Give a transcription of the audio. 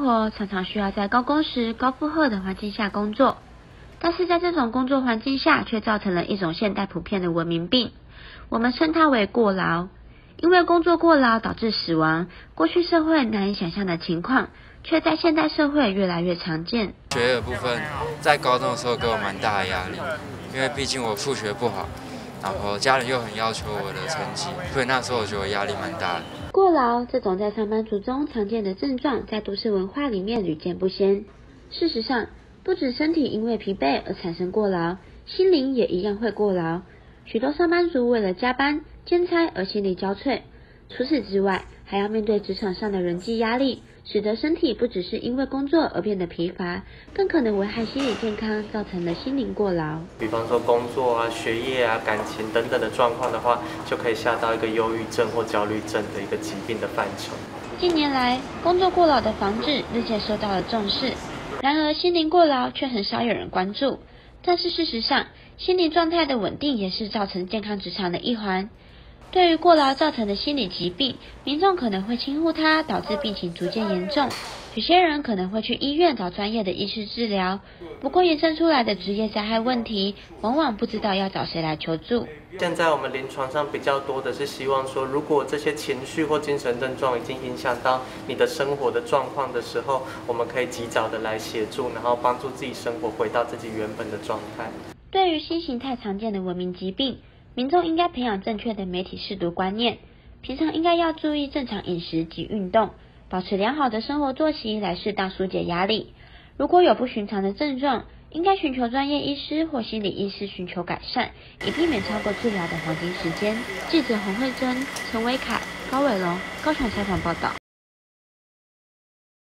活，常常需要在高工时、高负荷的环境下工作。但是在这种工作环境下，却造成了一种现代普遍的文明病，我们称它为过劳。因为工作过劳导致死亡，过去社会难以想象的情况，却在现代社会越来越常见。 学业的部分，在高中的时候给我蛮大的压力，因为毕竟我数学不好，然后家人又很要求我的成绩，所以那时候我觉得我压力蛮大的。 过劳这种在上班族中常见的症状，在都市文化里面屡见不鲜。事实上，不止身体因为疲惫而产生过劳，心灵也一样会过劳。许多上班族为了加班、兼差而心力交瘁。除此之外，还要面对职场上的人际压力，使得身体不只是因为工作而变得疲乏，更可能危害心理健康，造成了心灵过劳。 比方说工作啊、学业啊、感情等等的状况的话，就可以下到一个忧郁症或焦虑症的一个疾病的范畴。 近年来，工作过劳的防治日渐受到了重视，然而心灵过劳却很少有人关注。但是事实上，心理状态的稳定也是造成健康职场的一环。对于过劳造成的心理疾病，民众可能会轻忽它，导致病情逐渐严重。有些人可能会去医院找专业的医师治疗，不过延伸出来的职业灾害问题，往往不知道要找谁来求助。 现在我们临床上比较多的是希望说，如果这些情绪或精神症状已经影响到你的生活的状况的时候，我们可以及早的来协助，然后帮助自己生活回到自己原本的状态。 对于新形态常见的文明疾病，民众应该培养正确的媒体识读观念，平常应该要注意正常饮食及运动，保持良好的生活作息来适当疏解压力。如果有不寻常的症状，应该寻求专业医师或心理医师寻求改善，以避免超过治疗的黄金时间。记者洪慧珍、陈维凯、高伟龙高雄采访报道。